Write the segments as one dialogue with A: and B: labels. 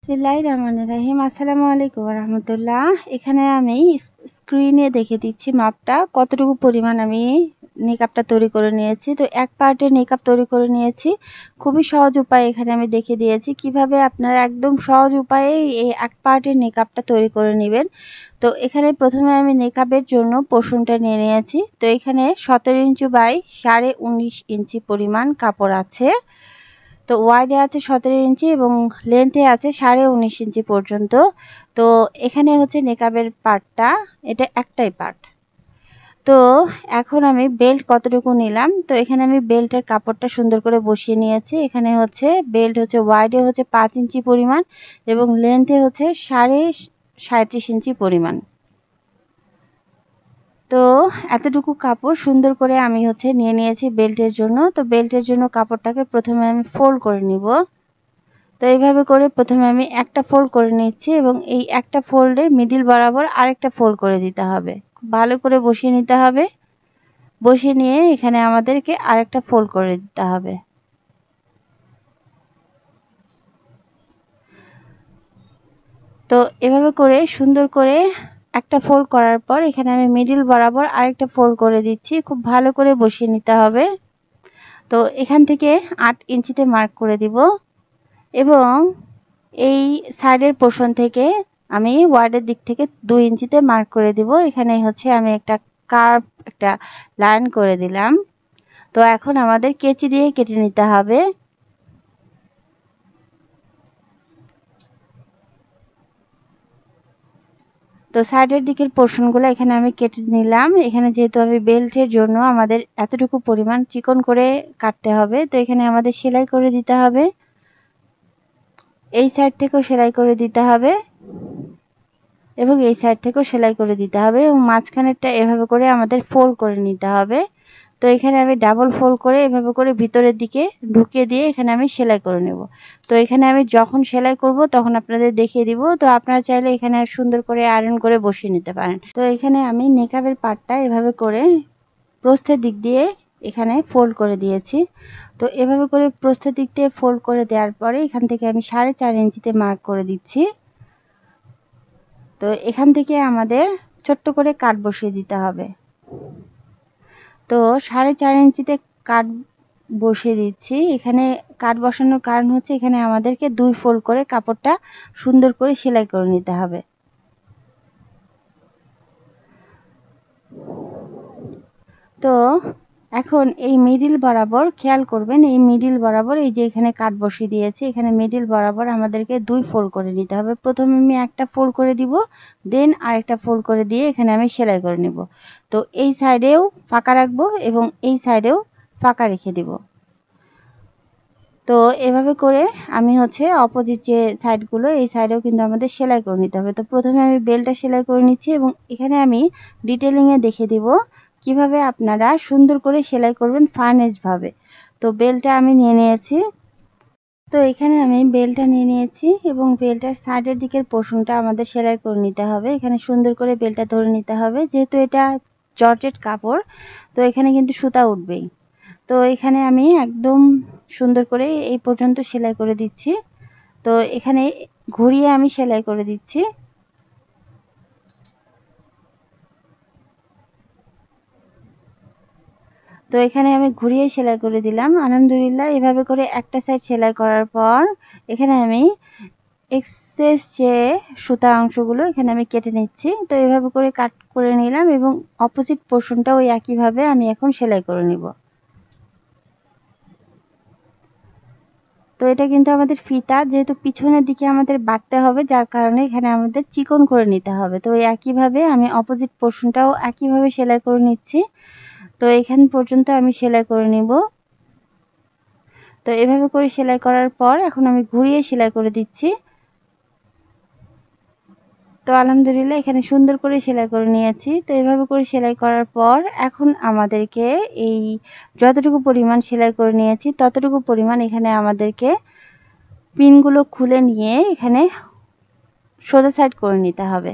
A: বিসমিল্লাহিররহমানিররহিম। আসসালামু আলাইকুম ওয়া রাহমাতুল্লাহ। এখানে আমি স্ক্রিনে দেখে দিচ্ছি মাপটা কতটুকু পরিমাণ আমি নেকআপটা তৈরি করে নিয়েছি। তো এক পার্টের নেকআপ তৈরি করে নিয়েছি। খুবই সহজ উপায়ে এখানে আমি দেখিয়ে দিয়েছি কিভাবে আপনারা একদম সহজ উপায়ে এই এক পার্টের নেকআপটা তৈরি করে নেবেন। তো এখানে প্রথমে আমি নেকআপের জন্য পোর্শনটা নিয়ে নিয়েছি। তো এখানে 17 ইঞ্চি বাই 19.5 ইঞ্চি পরিমাণ কাপড় আছে। তো ওয়াইডে আছে 17 ইঞ্চি এবং লেন্থে আছে 19.5 ইঞ্চি পর্যন্ত। তো এখানে হচ্ছে নেকআপের পার্টটা, এটা একটাই পার্ট। তো এখন আমি বেল্ট কতটুকু নিলাম, তো এখানে আমি বেল্টের কাপড়টা সুন্দর করে বসিয়ে নিয়েছি। এখানে হচ্ছে বেল্ট হচ্ছে ওয়াইডে হচ্ছে 5 ইঞ্চি পরিমাণ এবং লেন্থে হচ্ছে 37.5 ইঞ্চি পরিমাণ। তো এতটুকু কাপড় সুন্দর করে আমি হচ্ছে নিয়ে নিয়েছি বেল্টের জন্য। তো বেল্টের জন্য কাপড়টাকে প্রথমে আমি ফোল্ড করে নিব। তো এইভাবে করে প্রথমে আমি একটা ফোল্ড করে নিচ্ছি এবং এই একটা ফোল্ডে মিডিল বরাবর আরেকটা ফোল্ড করে দিতে হবে। খুব ভালো করে বসিয়ে নিতে হবে। বসিয়ে নিয়ে এখানে আমাদেরকে আরেকটা ফোল্ড করে দিতে হবে। তো এভাবে করে সুন্দর করে একটা ফোল্ড করার পর এখানে আমি মিডিল বরাবর আরেকটা ফোল্ড করে দিচ্ছি। খুব ভালো করে বসিয়ে নিতে হবে। তো এখান থেকে 8 ইঞ্চিতে মার্ক করে দিব এবং এই সাইডের পোর্শন থেকে আমি ওয়ার্ডের দিক থেকে 2 ইঞ্চিতে মার্ক করে দিব। এখানে হচ্ছে আমি একটা কার্ভ একটা লাইন করে দিলাম। তো এখন আমাদের কেচি দিয়ে কেটে নিতে হবে। তো সাইডের দিকের পোর্শনগুলো এখানে আমি কেটে নিলাম। এখানে যেহেতু আমি বেল্টের জন্য আমাদের এতটুকু পরিমাণ চিকন করে কাটতে হবে, তো এখানে আমাদের সেলাই করে দিতে হবে। এই সাইড থেকেও সেলাই করে দিতে হবে এবং এই সাইড থেকেও সেলাই করে দিতে হবে এবং মাঝখানেরটা এভাবে করে আমাদের ফোল্ড করে নিতে হবে। তো এখানে আমি ডাবল ফোল্ড করে এভাবে করে ভিতরের দিকে ঢুকিয়ে দিয়ে এখানে আমি সেলাই করে নেব। তো এখানে আমি যখন সেলাই করব তখন আপনাদের দেখিয়ে দিব। তো আপনারা চাইলে এখানে সুন্দর করে আয়রন করে বসিয়ে নিতে পারেন। তো এখানে আমি নেকআপের পার্টটা এভাবে করে প্রস্থের দিক দিয়ে এখানে ফোল্ড করে দিয়েছি। তো এভাবে করে প্রস্থের দিক দিয়ে ফোল্ড করে দেওয়ার পরে এখান থেকে আমি 4.5 ইঞ্চিতে মার্ক করে দিচ্ছি। তো এখান থেকে আমাদের ছোট্ট করে কাট বসিয়ে দিতে হবে। তো 4.5 ইঞ্চিতে কাট বসিয়ে দিচ্ছি। এখানে কাট বসানোর কারণ হচ্ছে এখানে আমাদেরকে 2 ফোল্ড করে কাপড়টা সুন্দর করে সেলাই করে নিতে হবে। তো এখন এই মিডিল বরাবর খেয়াল করবেন, এই মিডিল বরাবর এই যে এখানে কাট বসিয়ে দিয়েছি, এখানে মিডিল বরাবর আমাদেরকে 2 ফোল্ড করে নিতে হবে। প্রথমে আমি একটা ফোল্ড করে দিব, দেন আরেকটা ফোল্ড করে দিয়ে এখানে আমি সেলাই করে নিব। তো এই সাইডেও ফাঁকা রাখবো এবং এই সাইডেও ফাঁকা রেখে দিব। তো এভাবে করে আমি হচ্ছে অপোজিট যে সাইডগুলো এই সাইডেও কিন্তু আমাদের সেলাই করে নিতে হবে। তো প্রথমে আমি বেলটা সেলাই করে নিচ্ছি এবং এখানে আমি ডিটেলিংয়ে দেখিয়ে দিব কিভাবে আপনারা সুন্দর করে সেলাই করবেন ফাইনেস্টভাবে। তো বেলটা আমি নিয়ে নিয়েছি। তো এখানে আমি বেলটা নিয়ে নিয়েছি এবং বেলটার সাইডের দিকের পোর্শনটা আমাদের সেলাই করে নিতে হবে। এখানে সুন্দর করে বেলটা ধরে নিতে হবে, যেহেতু এটা জর্জেট কাপড় তো এখানে কিন্তু সুতা উঠবেই। তো এখানে আমি একদম সুন্দর করে এই পর্যন্ত সেলাই করে দিচ্ছি। তো এখানে ঘুরিয়ে আমি সেলাই করে দিচ্ছি। তো এখানে আমি ঘুরিয়ে সেলাই করে দিলাম। আলহামদুলিল্লাহ এভাবে করে একটা সাইড সেলাই করার পর এখানে আমি এক্সেস যে সুতা অংশগুলো এখানে আমি কেটে নিচ্ছি। তো এভাবে করে কাট করে নিলাম এবং অপোজিট পোর্শনটাও একইভাবে আমি এখন সেলাই করে নিব। তো এটা কিন্তু আমাদের ফিতা, যেহেতু পিছনের দিকে আমাদের বাড়তে হবে, যার কারণে এখানে আমাদের চিকন করে নিতে হবে। তো একইভাবে আমি অপোজিট পোর্শনটাও একইভাবে সেলাই করে নিচ্ছি। তো এখান পর্যন্ত আমি সেলাই করে নিব। তো এভাবে করে সেলাই করার পর এখন আমি ঘুরিয়ে সেলাই করে দিচ্ছি। তো আলহামদুলিল্লাহ এখানে সুন্দর করে সেলাই করে নিয়েছি। তো এভাবে করে সেলাই করার পর এখন আমাদেরকে এই যতটুকু পরিমাণ সেলাই করে নিয়েছি ততটুকু পরিমাণ এখানে আমাদেরকে পিনগুলো খুলে নিয়ে এখানে সোজা সাইড করে নিতে হবে।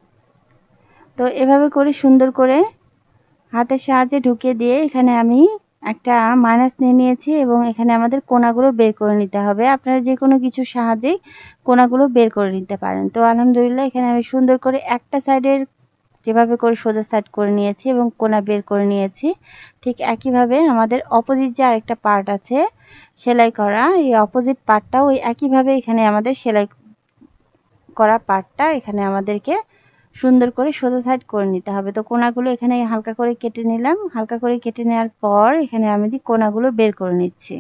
A: তো এভাবে করে সুন্দর করে হাতের সাহায্যে ঢুকিয়ে দিয়ে এখানে আমি একটা মাইনাস নিয়ে নিয়েছি এবং এখানে আমাদের কোণাগুলো বের করে নিতে হবে। আপনারা যে কোনো কিছুর সাহায্যেই কোণাগুলো বের করে নিতে পারেন। তো আলহামদুলিল্লাহ এখানে আমি সুন্দর করে একটা সাইডের যেভাবে করে সোজা সাইড করে নিয়েছি এবং কোণা বের করে নিয়েছি, ঠিক একইভাবে আমাদের অপোজিট যে আরেকটা পার্ট আছে সেলাই করা, এই অপোজিট পার্টটাও ওই একইভাবে এখানে আমাদের সেলাই করা পার্টটা এখানে আমাদেরকে সুন্দর করে সোজা সাইড করে নিতে হবে। তো কোণাগুলো এখানে হালকা করে কেটে নিলাম। হালকা করে কেটে নেওয়ার পর এখানে আমি কোণাগুলো বের করে নিচ্ছি।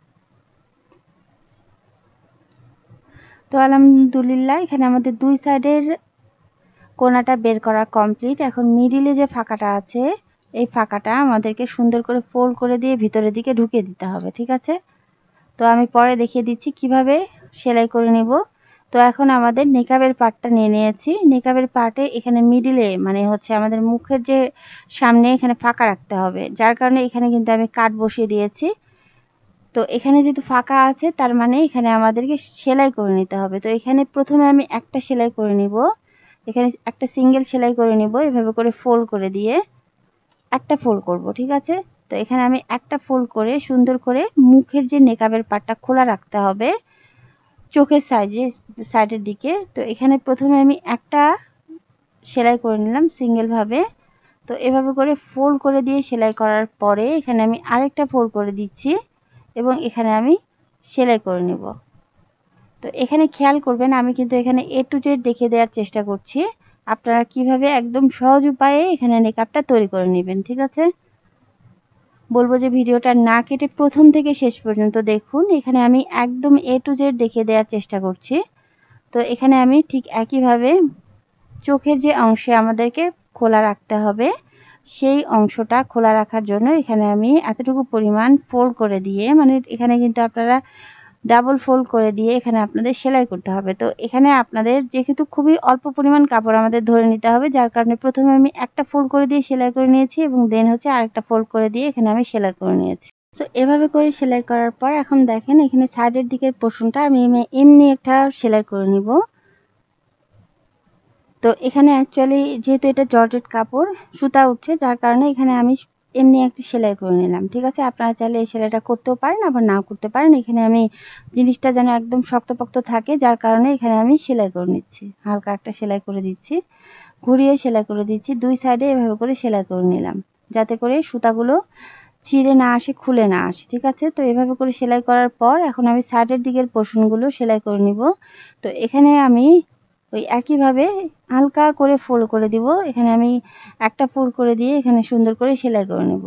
A: তো আলহামদুলিল্লাহ এখানে আমাদের দুই সাইডের কোণাটা বের করা কমপ্লিট। এখন মিডিলে যে ফাঁকাটা আছে এই ফাঁকাটা আমাদেরকে সুন্দর করে ফোল্ড করে দিয়ে ভিতরের দিকে ঢুকিয়ে দিতে হবে, ঠিক আছে? তো আমি পরে দেখিয়ে দিচ্ছি কিভাবে সেলাই করে নিব। তো এখন আমাদের নেকাবের পার্টটা নিয়ে নিয়েছি। নেকাবের পার্টে এখানে মিডিলে মানে হচ্ছে আমাদের মুখের যে সামনে এখানে ফাঁকা রাখতে হবে, যার কারণে এখানে কিন্তু আমি কাট বসিয়ে দিয়েছি। তো এখানে যেহেতু ফাঁকা আছে তার মানে এখানে আমাদেরকে সেলাই করে নিতে হবে। তো এখানে প্রথমে আমি একটা সেলাই করে নিব, এখানে একটা সিঙ্গেল সেলাই করে নিব, এভাবে করে ফোল্ড করে দিয়ে একটা ফোল্ড করব, ঠিক আছে? তো এখানে আমি একটা ফোল্ড করে সুন্দর করে মুখের যে নেকাবের পার্টটা খোলা রাখতে হবে চোখের সাইডের দিকে। তো এখানে প্রথমে আমি একটা সেলাই করে নিলাম সিঙ্গেল ভাবে। তো এভাবে করে ফোল্ড করে দিয়ে সেলাই করার পরে এখানে আমি আরেকটা ফোল্ড করে দিচ্ছি এবং এখানে আমি সেলাই করে নেব। তো এখানে খেয়াল করবেন আমি কিন্তু এখানে A to Z দেখিয়ে দেওয়ার চেষ্টা করছি, আপনারা কিভাবে একদম সহজ উপায়ে এখানে নেকআপটা তৈরি করে নেবেন, ঠিক আছে? বলবো যে ভিডিওটা না কেটে প্রথম থেকে শেষ পর্যন্ত দেখুন। এখানে আমি একদম A to Z দেখিয়ে দেওয়ার চেষ্টা করছি। তো এখানে আমি ঠিক একইভাবে চোখের যে অংশে আমাদেরকে খোলা রাখতে হবে সেই অংশটা খোলা রাখার জন্য এখানে আমি এতটুকু পরিমাণ ফোল্ড করে দিয়ে, মানে এখানে কিন্তু আপনারা ডাবল ফোল্ড করে দিয়ে এখানে আপনাদের সেলাই করতে হবে। তো এখানে আপনাদের যেহেতু খুবই অল্প পরিমাণ কাপড় আমাদের ধরে নিতে হবে, যার কারণে প্রথমে আমি একটা ফোল্ড করে দিয়ে সেলাই করে নিয়েছি এবং দেন হচ্ছে আরেকটা ফোল্ড করে দিয়ে এখানে আমি সেলাই করে নিয়েছি। তো এভাবে করে সেলাই করার পর এখন দেখেন এখানে সাইডের দিকের পোর্শনটা আমি এমনি একটা সেলাই করে নিব। তো এখানে অ্যাকচুয়ালি যেহেতু এটা জর্জেট কাপড় সুতা উঠছে, যার কারণে এখানে আমি এমনি একটা সেলাই করে নিলাম, ঠিক আছে? আপনারা চাইলে এই সেলাইটা করতেও পারেন আবার নাও করতে পারেন। এখানে আমি জিনিসটা যেন একদম শক্তপোক্ত থাকে, যার কারণে এখানে আমি সেলাই করে নিচ্ছি, হালকা একটা সেলাই করে দিচ্ছি, ঘুরিয়ে সেলাই করে দিচ্ছি। দুই সাইডে এভাবে করে সেলাই করে নিলাম যাতে করে সুতাগুলো ছিঁড়ে না আসে, খুলে না আসে, ঠিক আছে? তো এভাবে করে সেলাই করার পর এখন আমি সাইডের দিকের পোর্শনগুলো সেলাই করে নিব। তো এখানে আমি ওই একইভাবে হালকা করে ফোল্ড করে দিব। এখানে আমি একটা ফোল্ড করে দিয়ে এখানে সুন্দর করে সেলাই করে নেব।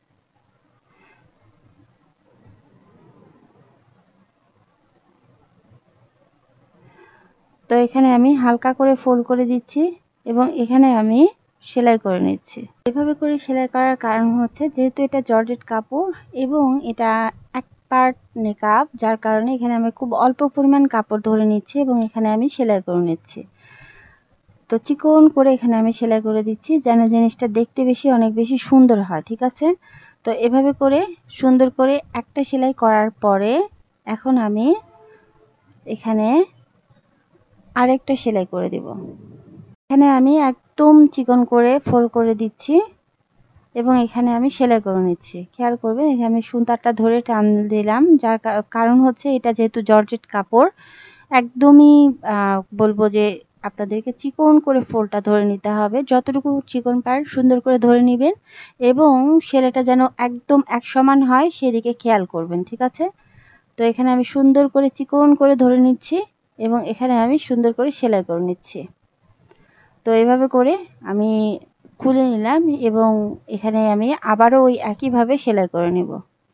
A: তো এখানে আমি হালকা করে ফোল্ড করে দিচ্ছি এবং এখানে আমি সেলাই করে নিচ্ছি। এভাবে করে সেলাই করার কারণ হচ্ছে যেহেতু এটা জর্জেট কাপড় এবং এটা এক পার্ট নেকআপ, যার কারণে এখানে আমি খুব অল্প পরিমাণ কাপড় ধরে নিচ্ছি এবং এখানে আমি সেলাই করে নিচ্ছি। তো চিকন করে এখানে আমি সেলাই করে দিচ্ছি যেন জিনিসটা দেখতে অনেক বেশি সুন্দর হয়, ঠিক আছে? তো এভাবে করে সুন্দর করে একটা সেলাই করার পরে এখন আমি এখানে আরেকটা সেলাই করে দেব। এখানে আমি একদম চিকন করে ফোল্ড করে দিচ্ছি এবং এখানে আমি সেলাই করে নিচ্ছি। খেয়াল করবেন এখানে আমি সুতাটা ধরে টান দিলাম, যার কারণ হচ্ছে এটা যেহেতু জর্জেট কাপড় একদমই বলবো যে আপনাদেরকে চিকন করে ফোল্ডটা ধরে নিতে হবে, যতটুকু চিকন পারেন সুন্দর করে ধরে নেবেন এবং সেলাইটা যেন একদম এক সমান হয় সেদিকে খেয়াল করবেন, ঠিক আছে? তো এখানে আমি সুন্দর করে চিকন করে ধরে নিচ্ছি এবং এখানে আমি সুন্দর করে সেলাই করে নিচ্ছি। তো এভাবে করে আমি খুলে নিলাম এবং এখানে আমি আবারও ওই একইভাবে সেলাই করে নিব।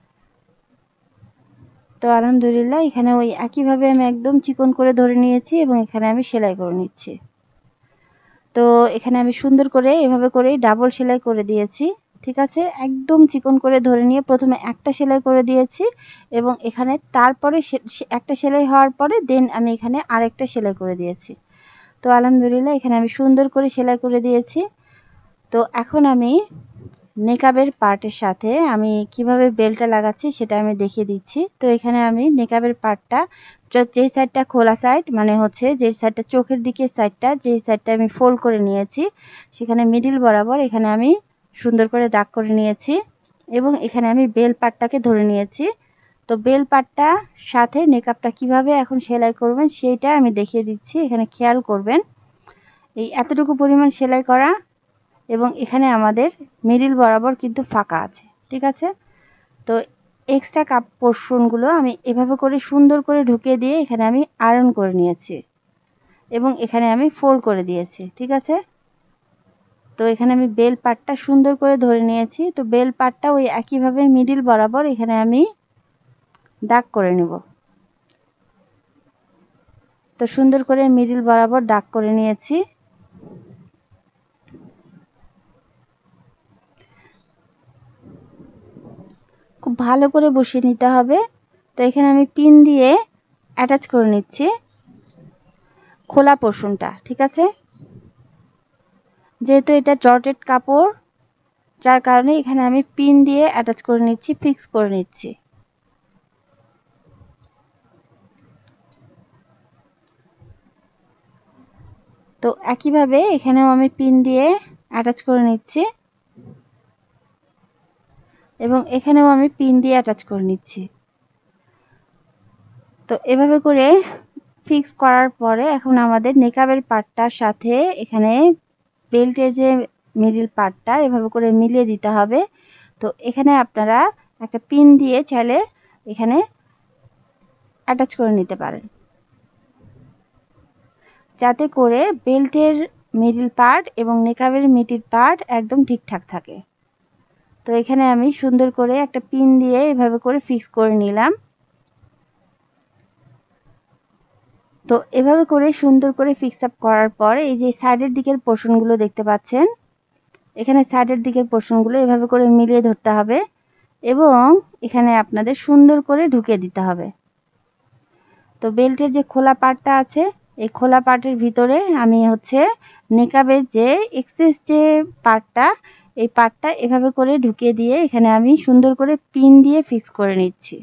A: তো আলহামদুলিল্লাহ এখানে ওই একইভাবে আমি একদম চিকন করে ধরে নিয়েছি এবং এখানে আমি সেলাই করে নিচ্ছি। তো এখানে আমি সুন্দর করে এভাবে করে ডাবল সেলাই করে দিয়েছি, ঠিক আছে? একদম চিকন করে ধরে নিয়ে প্রথমে একটা সেলাই করে দিয়েছি এবং এখানে তারপরে একটা সেলাই হওয়ার পরে দেন আমি এখানে আরেকটা সেলাই করে দিয়েছি। তো আলহামদুলিল্লাহ এখানে আমি সুন্দর করে সেলাই করে দিয়েছি। তো এখন আমি নেকাবের পার্টের সাথে আমি কিভাবে বেল্টটা লাগাচ্ছি সেটা আমি দেখিয়ে দিচ্ছি। তো এখানে আমি নেকাবের পার্টটা যেই সাইডটা খোলা সাইড মানে হচ্ছে যে সাইডটা চোখের দিকের সাইডটা, যেই সাইডটা আমি ফোল্ড করে নিয়েছি সেখানে মিডিল বরাবর এখানে আমি সুন্দর করে দাগ করে নিয়েছি এবং এখানে আমি বেল পাটটাকে ধরে নিয়েছি। তো বেল পাটটা সাথে নেকআপটা কিভাবে এখন সেলাই করবেন সেইটা আমি দেখিয়ে দিচ্ছি। এখানে খেয়াল করবেন, এই এতটুকু পরিমাণ সেলাই করা এবং এখানে আমাদের মিডিল বরাবর কিন্তু ফাঁকা আছে, ঠিক আছে। তো এক্সট্রা কাপ পোর্শনগুলো আমি এভাবে করে সুন্দর করে ঢুকিয়ে দিয়ে এখানে আমি আয়রন করে নিয়েছি এবং এখানে আমি ফোল্ড করে দিয়েছি, ঠিক আছে। তো এখানে আমি বেল পাটটা সুন্দর করে ধরে নিয়েছি। তো বেল পাটটা ওই একইভাবে মিডিল বরাবর এখানে আমি দাগ করে নেব। তো সুন্দর করে মিডিল বরাবর দাগ করে নিয়েছি। খুব ভালো করে বসিয়ে নিতে হবে। তো এখানে আমি পিন দিয়ে অ্যাটাচ করে নিচ্ছি খোলা পোর্শনটা, ঠিক আছে। যেহেতু এটা জর্জেট কাপড়, যার কারণে এখানে আমি পিন দিয়ে অ্যাটাচ করে নিচ্ছি, ফিক্স করে নিচ্ছি। তো একইভাবে এখানেও আমি পিন দিয়ে অ্যাটাচ করে নিচ্ছি এবং এখানেও আমি পিন দিয়ে অ্যাটাচ করে নিচ্ছি। তো এভাবে করে ফিক্স করার পরে এখন আমাদের নেকআপের পার্টটার সাথে এখানে বেল্টের যে মিডল পার্টটা এভাবে করে মিলিয়ে দিতে হবে। তো এখানে আপনারা একটা পিন দিয়ে চাইলে এখানে অ্যাটাচ করে নিতে পারেন, যাতে করে বেল্টের মিডল পার্ট এবং নেকআপের মিডল পার্ট একদম ঠিকঠাক থাকে। তো এখানে আমি সুন্দর করে একটা পিন দিয়ে এভাবে করে ফিক্স করে নিলাম। তো এভাবে করে সুন্দর করে ফিক্স আপ করার পর এই যে সাইডের দিকের পোর্শনগুলো দেখতে পাচ্ছেন, এখানে সাইডের দিকের পোর্শনগুলো এভাবে করে মিলিয়ে ধরতে হবে এবং এখানে আপনাদের সুন্দর করে ঢুকিয়ে দিতে হবে। তো বেল্টের যে খোলা পার্টটা আছে এই খোলা পার্টের ভিতরে আমি হচ্ছে নেকআপের যে এক্সেস যে পার্টটা এই পার্টটা এভাবে করে ঢুকিয়ে দিয়ে এখানে আমি সুন্দর করে পিন দিয়ে ফিক্স করে নিচ্ছি।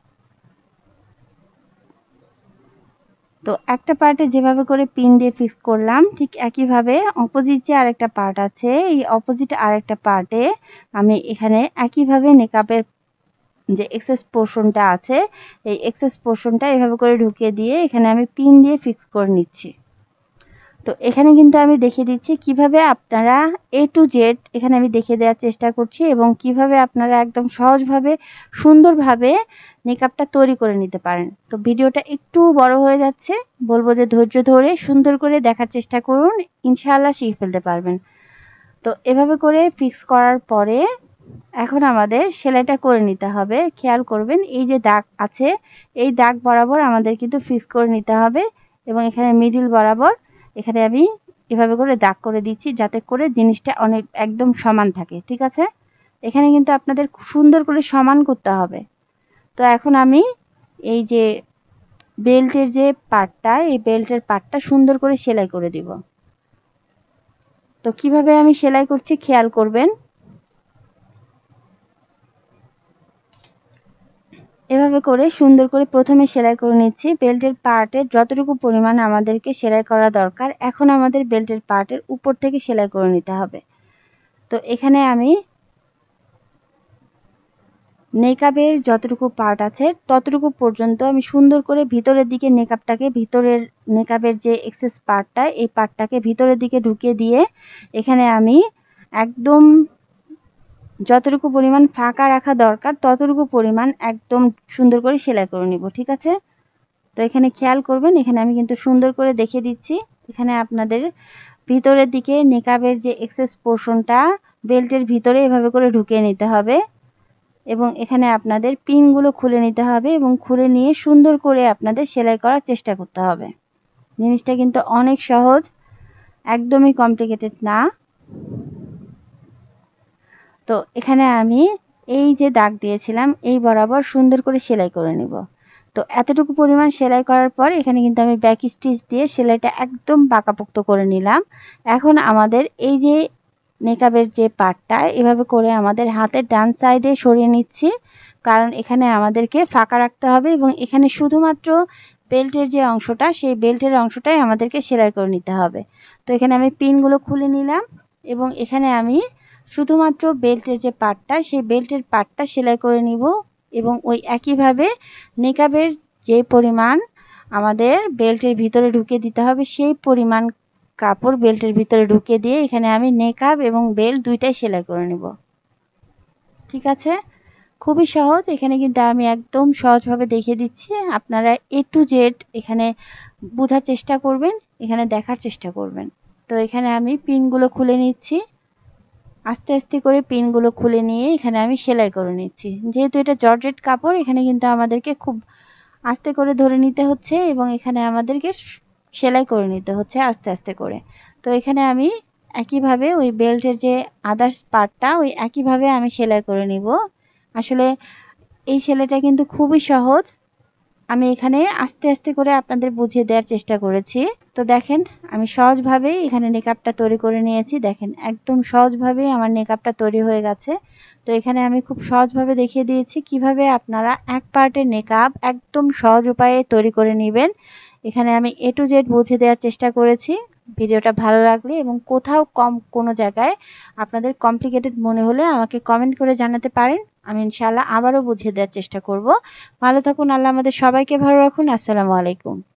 A: তো একটা পার্টে যেভাবে করে পিন দিয়ে ফিক্স করলাম ঠিক একইভাবে অপোজিট যে আরেকটা পার্ট আছে এই অপোজিট আরেকটা পার্টে আমি এখানে একইভাবে নেকআপের যে এক্সেস পোর্শনটা আছে এই এক্সেস পোর্শনটা এভাবে করে ঢুকিয়ে দিয়ে এখানে আমি পিন দিয়ে ফিক্স করে নিচ্ছি। তো এখানে কিন্তু আমি দেখিয়ে দিচ্ছি কিভাবে আপনারা A to Z এখানে আমি দেখিয়ে দেওয়ার চেষ্টা করছি এবং কিভাবে আপনারা একদম সহজভাবে সুন্দরভাবে মেকআপটা তৈরি করে নিতে পারেন। তো ভিডিওটা একটু বড় হয়ে যাচ্ছে, বলবো যে ধৈর্য ধরে সুন্দর করে দেখার চেষ্টা করুন, ইনশাআল্লাহ শিখে ফেলতে পারবেন। তো এভাবে করে ফিক্স করার পরে এখন আমাদের সেলাইটা করে নিতে হবে। খেয়াল করবেন এই যে দাগ আছে এই দাগ বরাবর আমাদের কিন্তু ফিক্স করে নিতে হবে এবং এখানে মিডল বরাবর এখানে আমি এভাবে করে দাগ করে দিচ্ছি যাতে করে জিনিসটা অনেক একদম সমান থাকে, ঠিক আছে। এখানে কিন্তু আপনাদের সুন্দর করে সমান করতে হবে। তো এখন আমি এই যে বেল্টের যে পার্টটা এই বেল্টের পার্টটা সুন্দর করে সেলাই করে দিব। তো কিভাবে আমি সেলাই করছি খেয়াল করবেন। এভাবে করে সুন্দর করে প্রথমে সেলাই করে নিচ্ছি বেল্টের পার্টের যতটুকু পরিমাণ আমাদেরকে সেলাই করা দরকার। এখন আমাদের বেল্টের পার্টের উপর থেকে সেলাই করে নিতে হবে। তো এখানে আমি নেকআপের যতটুকু পার্ট আছে ততটুকু পর্যন্ত আমি সুন্দর করে ভিতরের দিকে নেকআপটাকে ভিতরের নেকআপের যে এক্সেস পার্টটা এই পার্টটাকে ভিতরের দিকে ঢুকিয়ে দিয়ে এখানে আমি একদম যতটুকু পরিমাণ ফাঁকা রাখা দরকার ততটুকু পরিমাণ একদম সুন্দর করে সেলাই করে নিব, ঠিক আছে। তো এখানে খেয়াল করবেন এখানে আমি কিন্তু সুন্দর করে দেখিয়ে দিচ্ছি। এখানে আপনাদের ভিতরের দিকে নেকআপের যে এক্সেস পোর্শনটা বেল্টের ভিতরে এভাবে করে ঢুকিয়ে নিতে হবে এবং এখানে আপনাদের পিনগুলো খুলে নিতে হবে এবং খুলে নিয়ে সুন্দর করে আপনাদের সেলাই করার চেষ্টা করতে হবে। জিনিসটা কিন্তু অনেক সহজ, একদমই কমপ্লিকেটেড না। তো এখানে আমি এই যে দাগ দিয়েছিলাম এই বরাবর সুন্দর করে সেলাই করে নিব। তো এতটুকু পরিমাণ সেলাই করার পর এখানে কিন্তু আমি ব্যাক স্টিচ দিয়ে সেলাইটা একদম পাকাপোক্ত করে নিলাম। এখন আমাদের এই যে নেকআপের যে পার্টটা এভাবে করে আমাদের হাতের ডান সাইডে সরিয়ে নিচ্ছি, কারণ এখানে আমাদেরকে ফাঁকা রাখতে হবে এবং এখানে শুধুমাত্র বেল্টের যে অংশটা সেই বেল্টের অংশটাই আমাদেরকে সেলাই করে নিতে হবে। তো এখানে আমি পিনগুলো খুলে নিলাম এবং এখানে আমি শুধুমাত্র বেল্টের যে পার্টটা সেই বেল্টের পার্টটা সেলাই করে নিব এবং ওই একইভাবে নেকাবের যে পরিমাণ আমাদের বেল্টের ভিতরে ঢুকে দিতে হবে সেই পরিমাণ কাপড় বেল্টের ভিতরে ঢুকে দিয়ে এখানে আমি নেকাব এবং বেল্ট দুইটাই সেলাই করে নিব। ঠিক আছে, খুবই সহজ। এখানে কিন্তু আমি একদম সহজভাবে দেখিয়ে দিচ্ছি, আপনারা A to Z এখানে বোঝার চেষ্টা করবেন, এখানে দেখার চেষ্টা করবেন। তো এখানে আমি পিনগুলো খুলে নিচ্ছি, আস্তে আস্তে করে পিনগুলো খুলে নিয়ে এখানে আমি সেলাই করে নিচ্ছি। যেহেতু এটা জর্জেট কাপড় এখানে কিন্তু আমাদেরকে খুব আস্তে করে ধরে নিতে হচ্ছে এবং এখানে আমাদেরকে সেলাই করে নিতে হচ্ছে আস্তে আস্তে করে। তো এখানে আমি একইভাবে ওই বেল্টের যে আদার্স পার্টটা ওই একইভাবে আমি সেলাই করে নিব। আসলে এই সেলাইটা কিন্তু খুবই সহজ, আমি এখানে আস্তে আস্তে করে আপনাদের বুঝিয়ে দেওয়ার চেষ্টা করেছি। তো দেখেন আমি সহজভাবে এখানে নেকআপটা তৈরি করে নিয়েছি। দেখেন একদম সহজভাবে আমার নেকআপটা তৈরি হয়ে গেছে। তো এখানে আমি খুব সহজভাবে দেখিয়ে দিয়েছি কিভাবে আপনারা এক পার্টের নেকআপ একদম সহজ উপায়ে তৈরি করে নেবেন। এখানে আমি A to Z বুঝিয়ে দেওয়ার চেষ্টা করেছি। ভিডিওটা ভালো লাগলে এবং কোথাও কোনো জায়গায় আপনাদের কমপ্লিকেটেড মনে হলে আমাকে কমেন্ট করে জানাতে পারেন, আমি ইনশাআল্লাহ আবারও বুঝিয়ে দেওয়ার চেষ্টা করব। ভালো থাকুন, আল্লাহ আমাদের সবাইকে ভালো রাখুন। আসসালামু আলাইকুম।